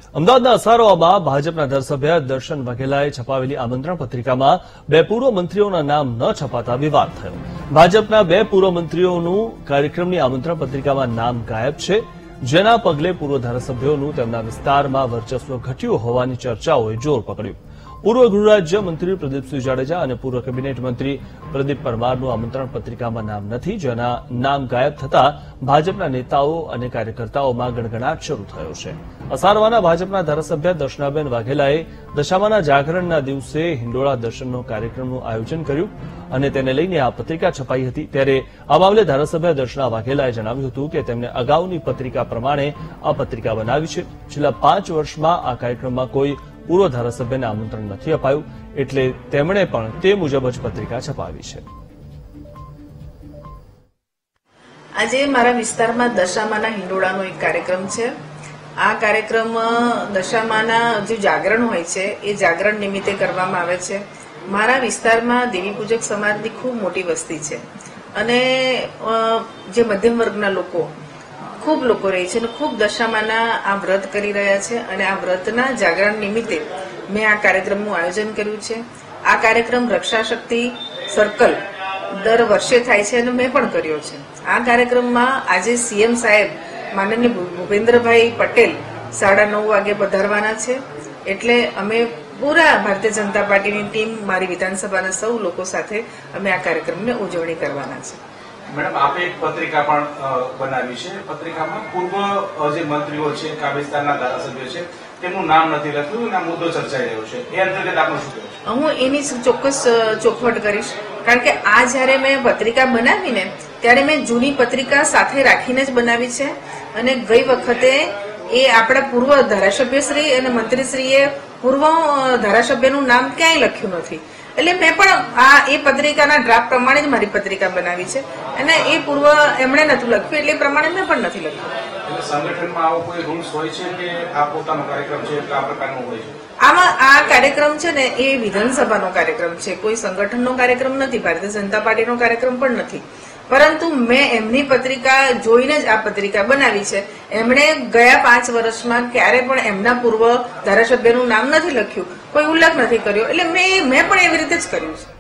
અમદાવાદના અસારોમાં ભાજપના ધારાસભ્ય દર્શન વાઘેલાએ છપાવેલી આમંત્રણ પત્રિકામાં બે પૂર્વ મંત્રીઓના નામ ન છપાતા વિવાદ થયો. ભાજપના બે પૂર્વ મંત્રીઓનું કાર્યક્રમની આમંત્રણ પત્રિકામાં નામ ગાયબ છે, જેના પગલે પૂર્વ ધારાસભ્યોનું તેમના વિસ્તારમાં વર્ચસ્વ ઘટ્યું હોવાની ચર્ચાઓએ જોર પકડ્યું. પૂર્વ ગૃહરાજ્ય મંત્રી પ્રદીપસિંહ જાડેજા અને પૂર્વ કેબિનેટ મંત્રી પ્રદીપ પરમારનું આમંત્રણ પત્રિકામાં નામ નથી, જેના નામ ગાયબ થતા ભાજપના નેતાઓ અને કાર્યકર્તાઓમાં ગણગણાટ શરૂ થયો છે. અસારવાના ભાજપના ધારાસભ્ય દર્શનાબેન વાઘેલાએ દશામાના જાગરણના દિવસે હિંડોળા દર્શનનો કાર્યક્રમનું આયોજન કર્યું અને તેને લઈને આ પત્રિકા છપાઈ હતી. ત્યારે આ મામલે ધારાસભ્ય દર્શના વાઘેલાએ જણાવ્યું હતું કે તેમણે અગાઉની પત્રિકા પ્રમાણે આ પત્રિકા બનાવી છે. છેલ્લા 5 વર્ષમાં આ કાર્યક્રમમાં કોઈ પૂર્વ ધારાસભ્યને આમંત્રણ નથી અપાયું, એટલે તેમણે પણ તે મુજબ જ પત્રિકા છપાવી છે. આજે મારા વિસ્તારમાં દશામાના હિંડોળાનો એક કાર્યક્રમ છે. આ કાર્યક્રમ દશામાના જે જાગરણ હોય છે એ જાગરણ નિમિત્તે કરવામાં આવે છે. મારા વિસ્તારમાં દેવી પૂજક સમાજની ખૂબ મોટી વસ્તી છે અને જે મધ્યમ વર્ગના લોકો ખૂબ લોકો રહે છે અને ખૂબ દશામાના આ વ્રત કરી રહ્યા છે અને આ વ્રતના જાગરણ નિમિત્તે મેં આ કાર્યક્રમનું આયોજન કર્યું છે. આ કાર્યક્રમ રક્ષાશક્તિ સર્કલ દર વર્ષે થાય છે અને મેં પણ કર્યો છે. આ કાર્યક્રમમાં આજે સીએમ સાહેબ માનનીય ભૂપેન્દ્રભાઈ પટેલ 9:30 વાગે પધારવાના છે. એટલે અમે પૂરા ભારતીય જનતા પાર્ટીની ટીમ, મારી વિધાનસભાના સૌ લોકો સાથે અમે આ કાર્યક્રમની ઉજવણી કરવાના છે. મેડમ, આપે એક પત્રિકા પણ બનાવી છે. પત્રિકામાં પૂર્વ જે મંત્રીઓ છે, આ વિસ્તારના ધારાસભ્યો છે, તેમનું નામ નથી લખ્યું અને આ મુદ્દો ચર્ચાઈ રહ્યો છે. એ અંતર્ગત આપનું શું કહેવું છે? હું એની ચોક્કસ ચોખવટ કરીશ, કારણ કે આ જયારે મેં પત્રિકા બનાવીને ત્યારે મેં જૂની પત્રિકા સાથે રાખીને જ બનાવી છે અને ગઈ વખતે એ આપણા પૂર્વ ધારાસભ્યશ્રી અને મંત્રીશ્રીએ પૂર્વ ધારાસભ્યનું નામ ક્યાંય લખ્યું નથી. એટલે મેં પણ એ પત્રિકાના ડ્રાફ્ટ પ્રમાણે જ મારી પત્રિકા બનાવી છે અને એ પૂર્વ એમણે નથી લખ્યું, એટલે એ પ્રમાણે મેં પણ નથી લખ્યું. સંગઠનમાં આવો કોઈ રૂલ્સ હોય છે કે આ પોતાનો કાર્યક્રમ છે આ પ્રકારનો હોય છે? આમાં આ કાર્યક્રમ છે ને એ વિધાનસભાનો કાર્યક્રમ છે, કોઈ સંગઠનનો કાર્યક્રમ નથી, ભારતીય જનતા પાર્ટીનો કાર્યક્રમ પણ નથી. પરંતુ મેં એમની પત્રિકા જોઈને જ આ પત્રિકા બનાવી છે. એમણે ગયા 5 વર્ષમાં ક્યારે પણ એમના પૂર્વ ધારાસભ્યનું નામ નથી લખ્યું, કોઈ ઉલ્લેખ નથી કર્યો, એટલે મેં પણ એવી રીતે જ કર્યું છે.